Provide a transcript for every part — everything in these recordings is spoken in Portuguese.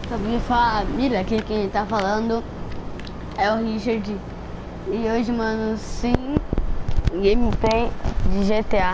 Salve família, aqui quem tá falando é o Richard. E hoje, mano, sim, gameplay de GTA.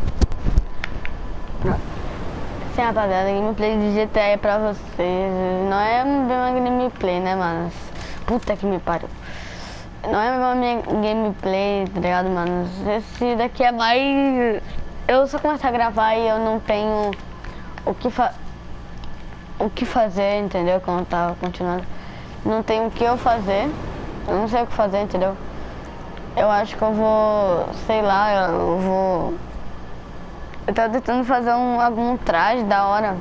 Sim, rapaziada, gameplay de GTA é pra vocês. Não é uma gameplay, né, mano? Puta que me pariu. Não é uma minha gameplay, tá ligado, mano? Esse daqui é mais... Eu só começo a gravar e eu não tenho o que fazer, entendeu? Como tá continuando. Não tem o que eu fazer. Eu não sei o que fazer, entendeu? Eu acho que eu vou, sei lá, eu tava tentando fazer algum traje da hora.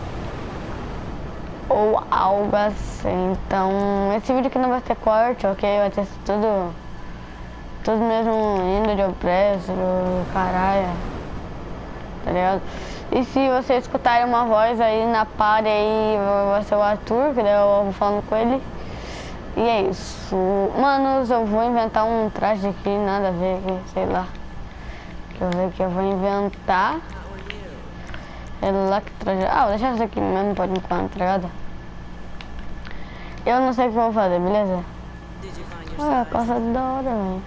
Ou algo assim. Então, esse vídeo aqui não vai ter corte, ok? Vai ter tudo mesmo indo de opresso, caralho. Tá ligado? E se você escutarem uma voz aí na party aí, vai ser o Arthur, que daí eu vou falando com ele. E é isso. Manos, eu vou inventar um traje aqui, nada a ver, sei lá. Deixa eu ver o que eu vou inventar. É lá que traje... Ah, vou deixar isso aqui mesmo por enquanto, tá ligado? Eu não sei o que eu vou fazer, beleza? Ah, calça da hora, velho.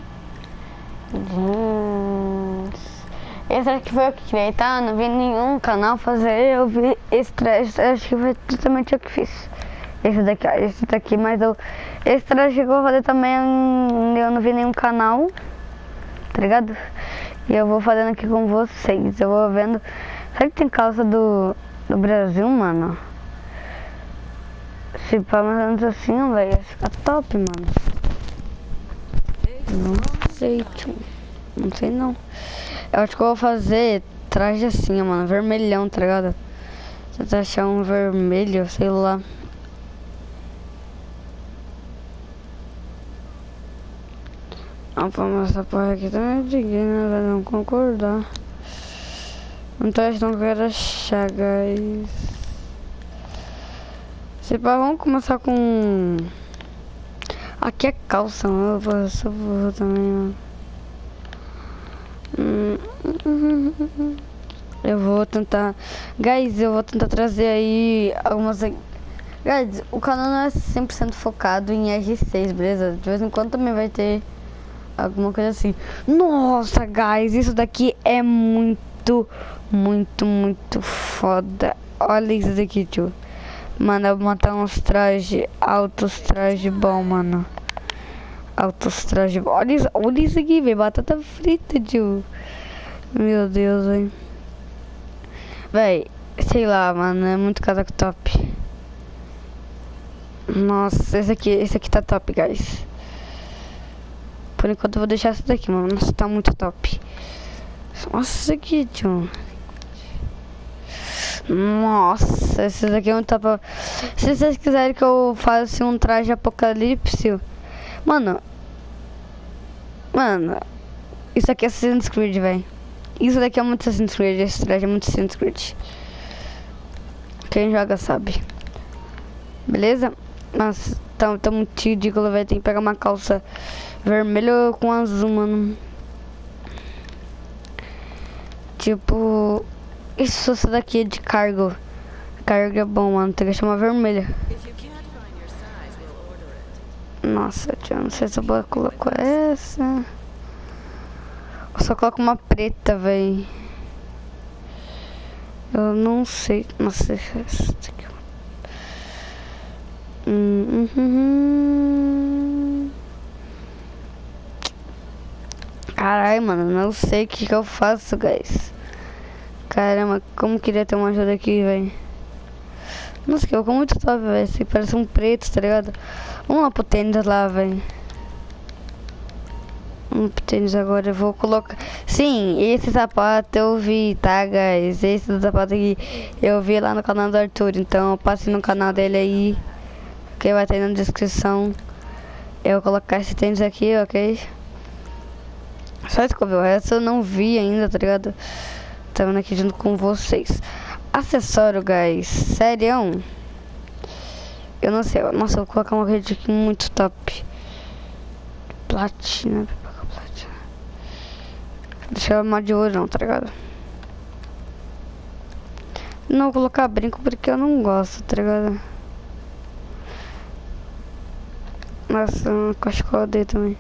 Jeans. Esse aqui foi eu que criei, tá? Não vi nenhum canal fazer, eu vi esse traje, acho que foi totalmente eu que fiz. Esse daqui, mas esse traje que eu vou fazer também, eu não vi nenhum canal, tá ligado? E eu vou fazendo aqui com vocês, eu vou vendo. Será que tem calça do Brasil, mano? Se pá, mais ou menos assim, velho, ia ficar top, mano. Não sei, tio. Não sei não. Eu acho que eu vou fazer traje assim, mano, vermelhão, tá ligado? Tentar achar um vermelho, sei lá. Ah, pô, mas essa porra aqui também é digna, né? Não concordar. Não tô achando que eu quero achar, guys. Se pá, vamos começar com... Aqui é calça, mano. Eu sou burro também, mano. Eu vou tentar... Guys, eu vou tentar trazer aí algumas... Guys, o canal não é 100% focado em R6, beleza? De vez em quando também vai ter alguma coisa assim. Nossa, guys, isso daqui é muito foda. Olha isso daqui, tio. Mano, eu vou montar uns trajes, altos trajes bom, mano. Altos trajes bom. Olha isso aqui, velho. Batata frita, tio. Meu Deus, velho. Véi, sei lá, mano. É muito casaco top. Nossa, esse aqui tá top, guys. Por enquanto eu vou deixar esse daqui, mano. Nossa, tá muito top. Nossa, isso aqui, tio. Nossa, esse daqui é um top. Se vocês quiserem que eu faça um traje apocalipse, mano, isso aqui é Assassin's Creed, velho. Isso daqui é muito Assassin's Creed, esse traje é muito Assassin's Creed. Quem joga sabe. Beleza? Nossa, tá muito ridículo, velho. Tem que pegar uma calça vermelha com azul, mano. Tipo... Isso daqui é de cargo. Cargo é bom, mano. Tem que chamar vermelha. Nossa, tio, não sei se eu vou colocar essa. Eu só coloco uma preta, velho. Eu não sei. Nossa, essa aqui. Caralho, mano, não sei o que eu faço, guys. Caramba, como queria ter uma ajuda aqui, velho. Nossa, que eu com muito top, velho. Esse parece um preto, tá ligado? Vamos lá pro tênis lá, velho. Vamos pro tênis agora, eu vou colocar... Sim, esse sapato eu vi, tá, guys? Esse do sapato aqui eu vi lá no canal do Arthur. Então eu passei no canal dele aí, que vai ter na descrição. Eu vou colocar esse tênis aqui, ok? Só isso que eu vi, o resto eu não vi ainda, tá ligado? Tá vendo aqui junto com vocês. Acessório, guys, sério. Eu não sei, nossa, eu vou colocar uma rede aqui muito top. Platina. Deixa eu arrumar de ouro não, tá ligado? Não vou colocar brinco porque eu não gosto, tá ligado? Nossa, acho que eu odeio também.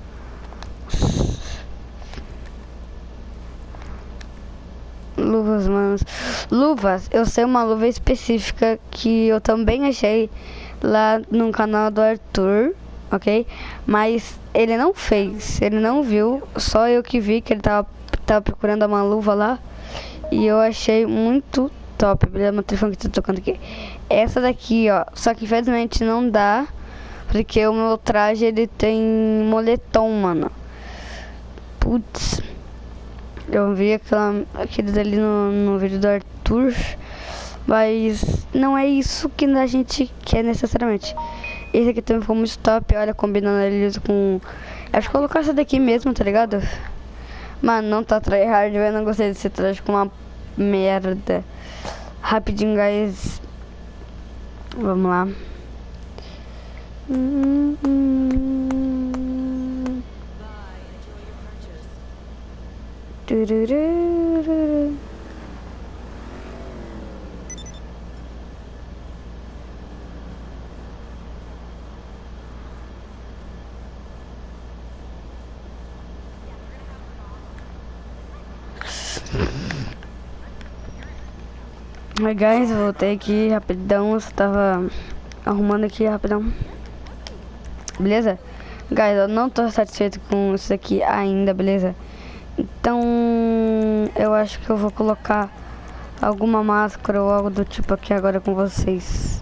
Luvas, manos. Luvas, eu sei uma luva específica que eu também achei lá no canal do Arthur, ok? Mas ele não fez, ele não viu, só eu que vi que ele tava procurando uma luva lá. E eu achei muito top, beleza? Meu telefone que tá tocando aqui. Essa daqui, ó, só que infelizmente não dá, porque o meu traje ele tem moletom, mano. Putz. Eu vi aqueles ali no vídeo do Arthur, mas não é isso que a gente quer necessariamente. Esse aqui também ficou muito top, olha, combinando eles com... Acho que vou colocar essa daqui mesmo, tá ligado? Mano, não tá tryhard, eu não gostei desse traje com uma merda. Rapidinho, guys. Vamos lá. Oi, guys, voltei aqui rapidão, eu só tava arrumando aqui rapidão. Beleza? Guys, eu não tô satisfeito com isso aqui ainda, beleza? Então, eu acho que eu vou colocar alguma máscara ou algo do tipo aqui agora com vocês.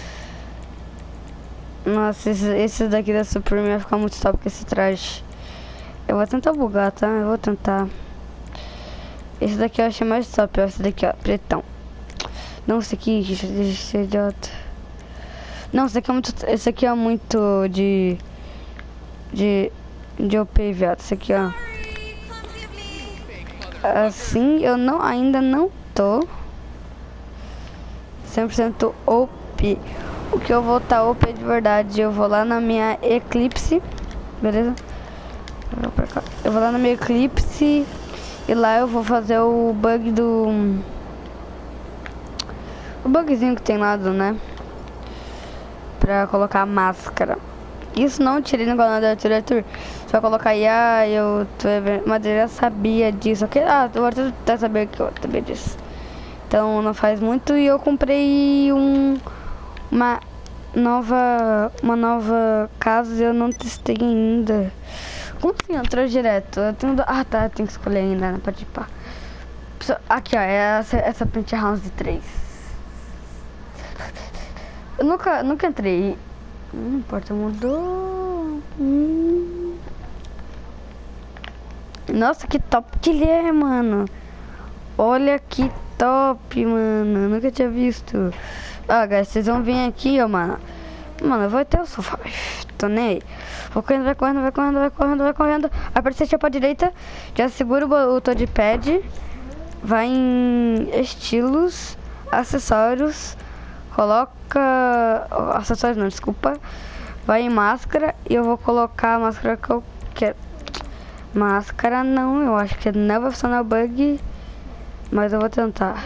Nossa, esse daqui da Supreme vai ficar muito top com esse traje. Eu vou tentar bugar, tá? Eu vou tentar. Esse daqui eu achei mais top, ó. Esse daqui, ó, pretão. Não, esse aqui, esse idiota. Não, esse aqui é muito... Esse aqui é muito de OP, viado. Esse aqui, ó. Assim, eu não, ainda não tô 100% OP. O que eu vou estar OP de verdade, eu vou lá na minha Eclipse, beleza? Eu vou lá na minha Eclipse e lá eu vou fazer o bug do... O bugzinho que tem lá, né? Pra colocar a máscara. Isso não tirei no canal do Arthur. Só colocar aí, eu tô vendo, mas eu já sabia disso. Ok? O Arthur tá sabendo que eu sabia disso. Então não faz muito e eu comprei uma nova casa e eu não testei ainda. Como assim? Entrou direto? Eu tenho... Ah, tá, eu tenho que escolher ainda, né? Pode ir pá. Aqui, ó, é essa Penthouse 3. Eu nunca entrei. Não importa, mudou. Nossa, que top que ele é, mano. Olha que top, mano. Eu nunca tinha visto. Ó, guys, vocês vão vir aqui, ó, mano. Mano, eu vou até o sofá. Tô nem aí. Vou correndo, vai correndo, vai correndo, vai correndo, vai correndo. Aperta esse pra direita. Já segura o touchpad. Vai em estilos, acessórios. Coloca... Acessórios não, desculpa. Vai em máscara e eu vou colocar a máscara que eu quero. Máscara não, eu acho que não vai funcionar o bug. Mas eu vou tentar.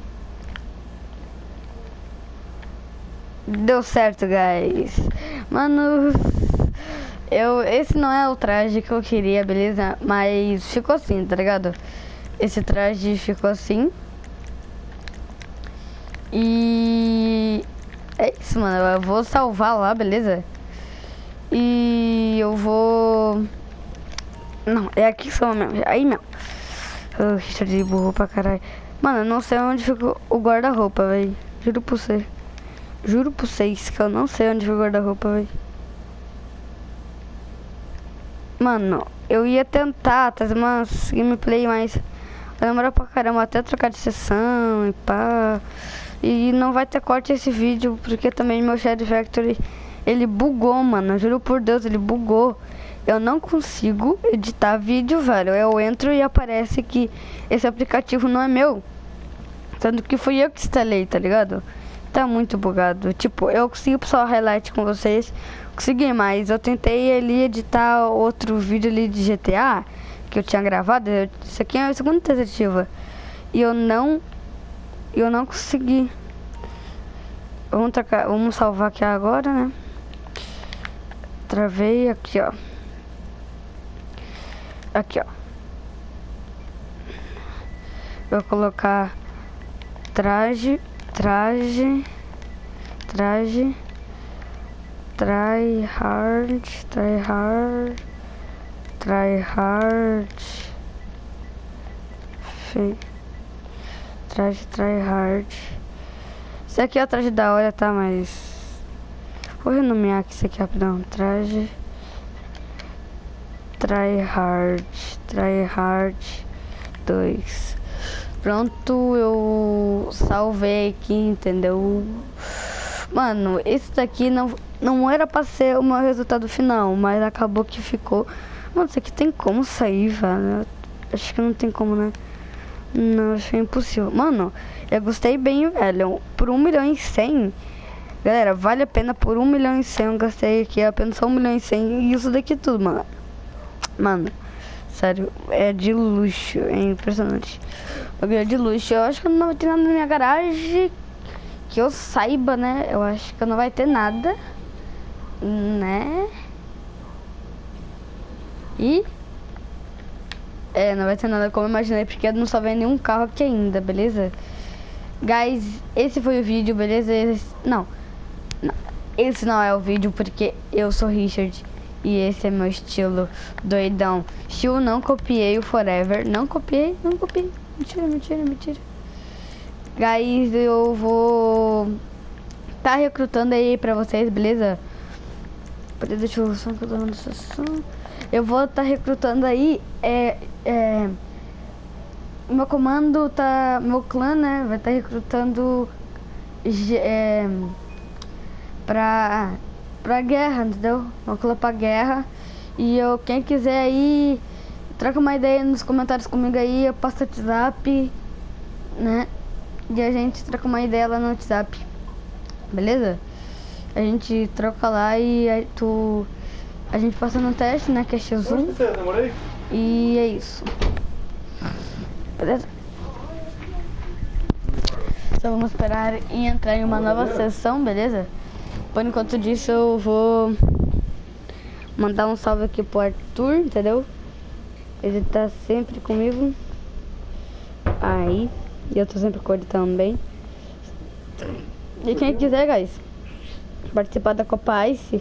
Deu certo, guys. Mano, esse não é o traje que eu queria, beleza? Mas ficou assim, tá ligado? Esse traje ficou assim. E é isso, mano. Eu vou salvar lá, beleza? E eu vou... Não, é aqui só mesmo. Aí mesmo. Oh, de burro pra caralho. Mano, eu não sei onde fica o guarda-roupa, velho. Juro por você. Juro por vocês que eu não sei onde fica o guarda-roupa, velho. Mano, eu ia tentar trazer umas gameplay, mas vai demorar pra caramba até trocar de sessão e pá. E não vai ter corte esse vídeo, porque também meu Shadow Factory, ele bugou, mano. Juro por Deus, ele bugou. Eu não consigo editar vídeo, velho. Eu entro e aparece que esse aplicativo não é meu. Tanto que fui eu que instalei, tá ligado? Tá muito bugado. Tipo, eu consegui só highlight com vocês. Consegui, mas eu tentei ali editar outro vídeo ali de GTA que eu tinha gravado. Isso aqui é a segunda tentativa. E eu não consegui. Vamos salvar aqui agora, né? Travei aqui, ó. Aqui, ó. Vou colocar traje, try hard, try hard. Isso aqui é o traje da hora, tá? Mas vou renomear aqui isso aqui rapidão. Traje try hard 2. Pronto, eu salvei aqui, entendeu? Mano, esse daqui não era pra ser o meu resultado final, mas acabou que ficou. Mano, isso aqui tem como sair, velho? Acho que não tem como, né? Não, acho que é impossível. Mano, eu gostei bem, velho. Por 1.100.000. Galera, vale a pena por 1.100.000. Eu gastei aqui apenas só 1.100.000. E isso daqui tudo, mano. Mano, sério, é de luxo. É impressionante. É de luxo. Eu acho que não vai ter nada na minha garagem. Que eu saiba, né? Eu acho que não vai ter nada. Né? E... não vai ter nada como eu imaginei, porque eu não só vendo nenhum carro aqui ainda, beleza? Guys, esse foi o vídeo, beleza? Não, esse não é o vídeo, porque eu sou Richard e esse é meu estilo doidão. Eu não copiei o Forever, não copiei. Mentira. Guys, eu vou tá recrutando aí pra vocês, beleza? Deixa eu ver que eu tô dando sessão. Eu vou estar recrutando aí, meu comando tá, meu clã, né, vai estar recrutando pra guerra, entendeu? Meu clã pra guerra. E quem quiser aí, troca uma ideia nos comentários comigo aí, eu passo o WhatsApp, né? E a gente troca uma ideia lá no WhatsApp, beleza? A gente troca lá e a gente passa no teste, né, que é X1. E é isso. Beleza? Só vamos esperar e entrar em uma nova sessão, beleza? Por enquanto disso eu vou mandar um salve aqui pro Arthur, entendeu? Ele tá sempre comigo. Aí. E eu tô sempre com ele também. E quem quiser, guys, participar da Copa Ice,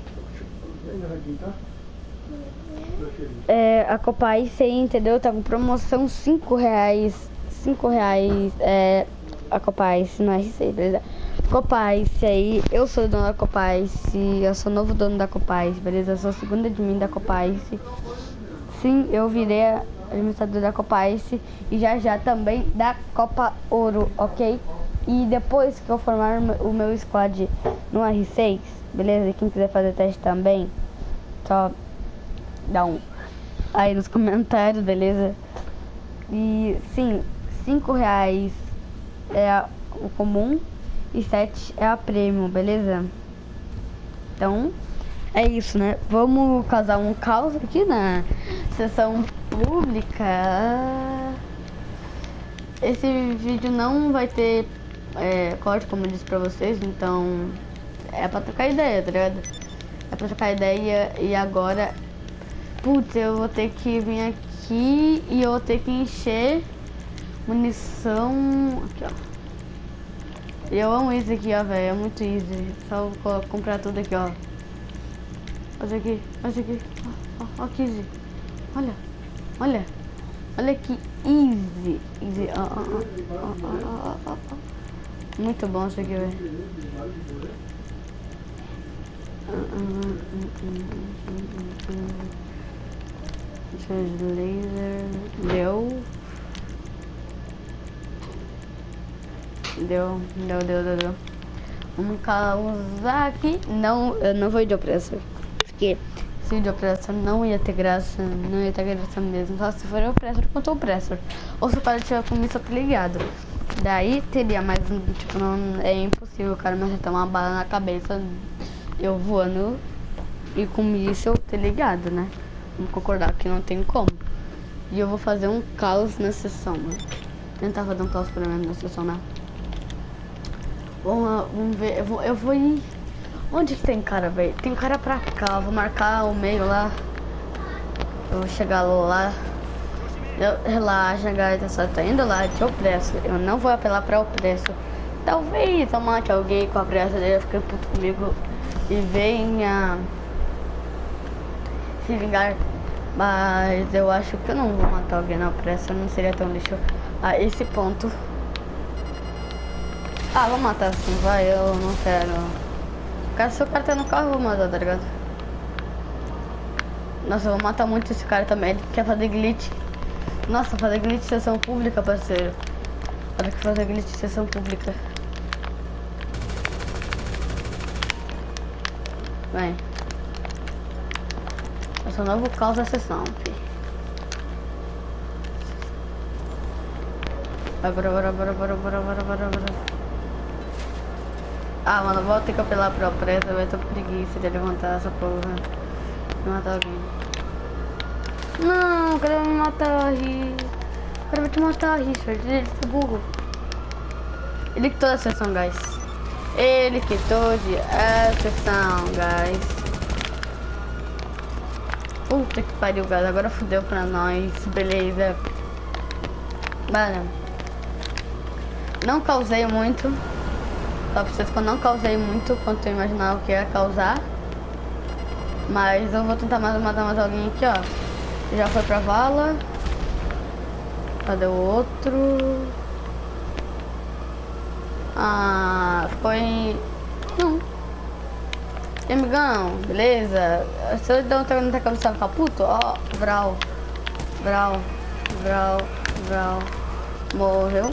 a Copa Ice aí, entendeu? Tá com promoção R$5. R$5 a Copa Ice no RC, beleza? Copa Ice aí, eu sou o dono da Copa Ice, eu sou o novo dono da Copa Ice, beleza? Eu sou a segunda admin da Copa Ice. Sim, eu virei a administrador da Copa Ice e já também da Copa Ouro, ok? E depois que eu formar o meu squad no R6, beleza? E quem quiser fazer teste também, só dá um aí nos comentários, beleza? E sim, R$5 é o comum e 7 é a prêmio, beleza? Então é isso, né? Vamos causar um caos aqui na sessão pública. Esse vídeo não vai ter corte, como eu disse pra vocês, então é pra trocar ideia, tá ligado? É pra trocar ideia. E agora, putz, eu vou ter que vir aqui e eu vou ter que encher munição. Aqui, ó. Eu amo isso aqui, ó, velho, é muito easy. Só vou comprar tudo aqui, ó. Olha aqui, ó, que easy. Olha que easy. Ó. Muito bom isso aqui, velho. Laser. Deu. Vamos causar aqui. Não, eu não vou de opressor. Porque se de opressor não ia ter graça. Não ia ter graça mesmo. Só se for opressor contra opressor. Ou se o cara tiver com isso, tá ligado? Daí teria, mas tipo, não é impossível o cara me acertar uma bala na cabeça. Eu voando e com isso eu ter ligado, né? Vamos concordar que não tem como. E eu vou fazer um caos na sessão, né? Tentar fazer um caos pelo menos na sessão, né? Vamos ver, eu vou ir. Onde que tem cara, velho? Tem cara pra cá. Eu vou marcar o meio lá. Eu vou chegar lá. Relaxa, galera. Só tô indo lá de opresso. Eu não vou apelar pra opresso. Talvez eu mate alguém com a pressa dele, fique puto comigo e venha se vingar. Mas eu acho que eu não vou matar alguém na pressa. Não seria tão lixo a esse ponto. Ah, vou matar sim, vai. Eu não quero. Cara, se o cara tá no carro, eu vou matar, tá ligado? Nossa, eu vou matar muito esse cara também. Ele quer fazer glitch. Nossa, fazer glitch em sessão pública, parceiro. Olha que fazer glitch em sessão pública. Vem. Eu sou novo caos da sessão, fi. Vai, bora. Ah, mano, vou ter que apelar pra pressa. Eu tô com preguiça de levantar essa porra. Vou matar alguém. Não, o cara vai me matar, Richard. O cara vai te matar, Richard. Ele é burro. Ele quitou a sessão, guys. Ele quitou a sessão, guys. Puta que pariu, guys. Agora fudeu pra nós. Beleza. Mano. Não causei muito. Só pra vocês que eu não causei muito quanto eu imaginava que ia causar. Mas eu vou tentar matar mais alguém aqui, ó. Já foi pra vala. Cadê o outro? Ah, foi... Não. E amigão, beleza? Se eu não tá cabeça ficar puto, ó, Vral. Morreu.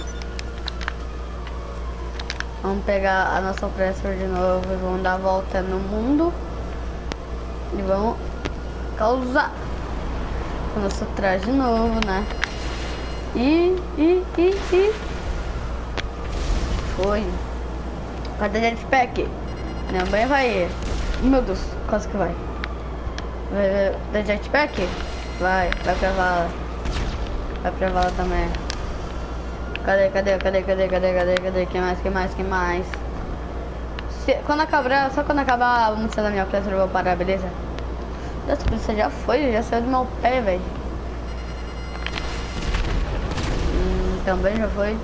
Vamos pegar a nossa Oppressor de novo e vamos dar a volta no mundo. E vamos causar o nosso traje de novo, né? Foi. Cadê o jetpack? Minha mãe vai. Meu Deus, quase que vai. Vai jetpack? Vai pra vala. Vai pra vala também. Cadê? Quem mais? Quando acabar, só quando acabar a música da minha classe eu vou parar, beleza? Nossa, a polícia já foi, já saiu do meu pé, velho. Também já foi.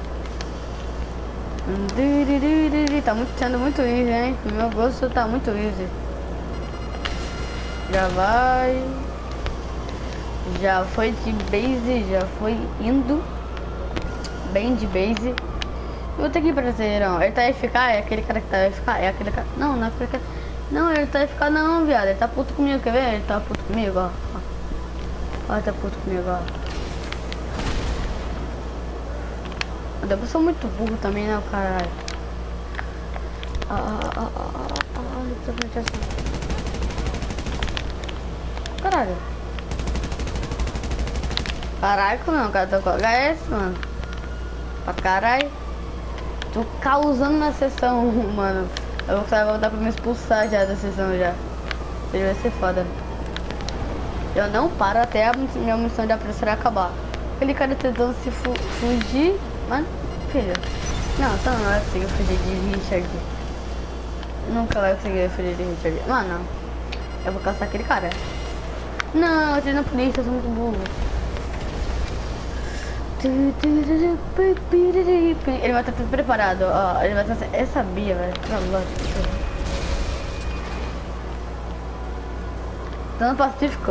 Tá sendo muito easy, hein? O meu gosto tá muito easy. Já vai. Já foi de base, já foi indo. Bem de base. Vou ter que ir pra não. Ele tá FK, é aquele cara que tá FK, é aquele cara. Não, não é aquele cara. Não, ele tá FK não, viado. Ele tá puto comigo, quer ver? Ele tá puto comigo, ó. Ó, ele tá puto comigo, ó. Eu sou muito burro também, né, caralho. Caralho. Caralho, não, cara, tô com HS, mano. Pra caralho. Tô causando na sessão, mano. Eu vou voltar pra me expulsar já da sessão já. Isso vai ser foda. Eu não paro até a minha missão de apressar acabar. Aquele cara tentando se fugir. Mano, filho. Não, você não vai conseguir fugir de Richard. Nunca vai conseguir fugir de Richard. Mano, eu vou caçar aquele cara. Não, eu tô na polícia, eu sou muito burro. Ele vai estar tudo preparado, ó. Ele vai estar. Eu sabia, velho. Tá no Pacífico.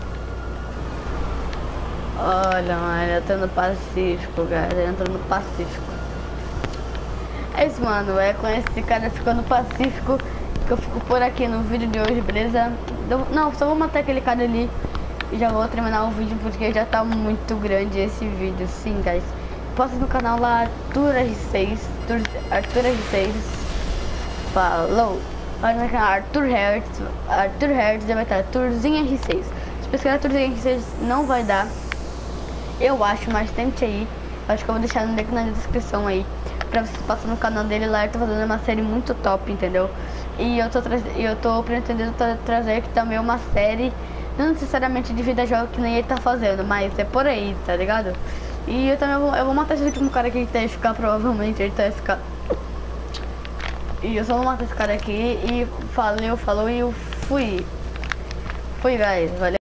Olha, mano, ele entrou no Pacífico, galera. Ele entrou no Pacífico. É isso, mano. É com esse cara ficando no Pacífico que eu fico por aqui no vídeo de hoje, beleza? Não, só vou matar aquele cara ali e já vou terminar o vídeo porque já tá muito grande esse vídeo. Sim, guys. Posta no canal lá, Arthur R6. Falou. Olha no canal Arthur Hertz já vai estar Arthurzinho R6. Se pesquisar Arthurzinho R6 não vai dar. Eu acho, mas tente aí. Acho que eu vou deixar no link na descrição aí pra você passar no canal dele lá. Ele tá fazendo uma série muito top, entendeu? E eu tô pretendendo trazer aqui também uma série, não necessariamente de vida jogo que nem ele tá fazendo, mas é por aí, tá ligado? E eu também vou matar esse último cara que tá FK, provavelmente ele tá FK. E eu só vou matar esse cara aqui e falou e eu fui. Fui, guys. Valeu.